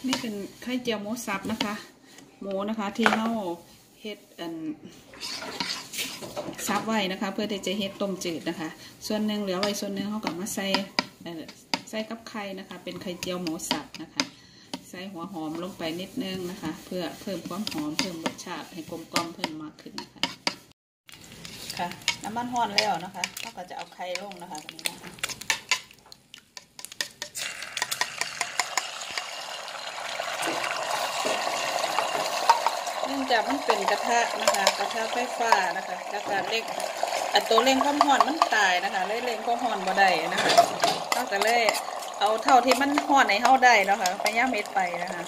นี่เป็นไข่เจียวหมูสับนะคะหมูนะคะที่เราเฮ็ดซับไว้นะคะเพื่อที่จะเฮ็ดต้มจืดนะคะส่วนหนึ่งเหลือไว้ส่วนหนึ่งเขาก็มาใส่กับไข่นะคะเป็นไข่เจียวหมูสับนะคะใส่หัวหอมลงไปนิดนึงนะคะเพื่อเพิ่มความหอมเพิ่มรสชาติให้กลมกล่อมเพิ่มมากขึ้นนะคะค่ะน้ำมันร้อนแล้วนะคะเราก็จะเอาไข่ลงนะคะตรงนี้นะคะเนื่องจากมันเป็นกระทะนะคะกระทะไฟฟ้านะคะแล้วก็เร่งตัวเร่งความร้อนมันตายนะคะเลยเร่งความร้อนบ่ได้นะคะนอกจากเลยเอาเท่าที่มันร้อนในเท่าได้แล้วค่ะไปย่างเม็ดไปนะคะ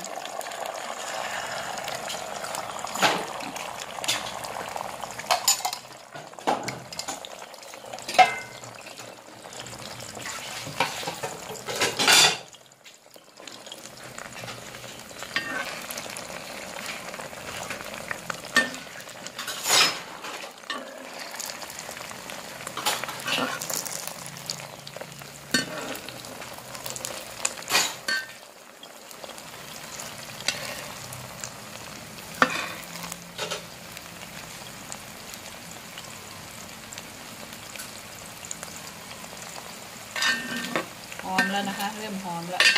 หอมแล้วนะคะเริ่มหอมแล้ว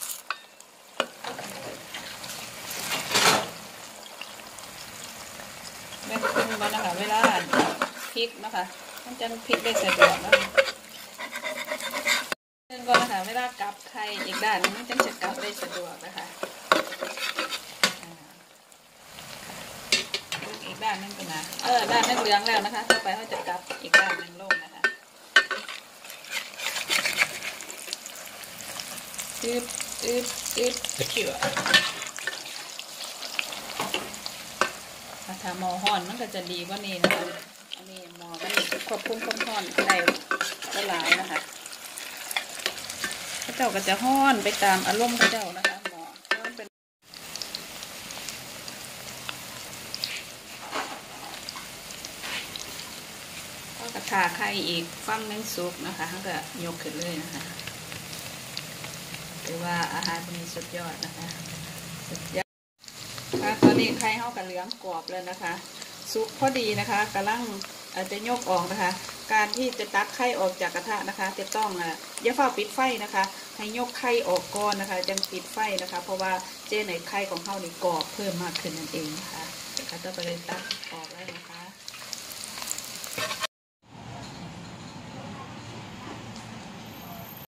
แม่ปรุงมานะคะเวลาพริกนะคะมันจะพริกได้สะดวกนะคะเรื่องก่อนนะคะเวลากลับไข่อีกด้านมันจะกลับได้สะดวกนะคะอีกด้านนึงเป็นนะด้านนึงเหลืองแล้วนะคะต่อไปเขาจะกลับอีกด้านนึงลงนะคะอึบเขียวถ้าหม้อห่อนมันก็จะดีกว่านี้นะคะอันนี้หม้อมันควบคุมความร้อนได้หลายนะคะพระเจ้าก็จะห่อนไปตามอารมณ์พระเจ้านะคะหม้อมันเป็นก็กระทาไข่อีกฟังนึงสุกนะคะเขาก็ยกขึ้นเลยนะคะหรือว่าอาหารพวกนี้สุดยอดนะคะสุดยอดค่ะตอนนี้ไข่เข้ากับเหลืองกรอบเลยนะคะสุกพอดีนะคะกำลังจะยกออกนะคะการที่จะตักไข่ออกจากกระทะนะคะจะต้องอย่าเฝ้าปิดไฟนะคะให้ยกไข่ออกก่อนนะคะจึงปิดไฟนะคะเพราะว่าในไข่ของเข้านี่กรอบเพิ่มมากขึ้นนั่นเองนะคะก็ต้องไปเลยตักออกแล้ว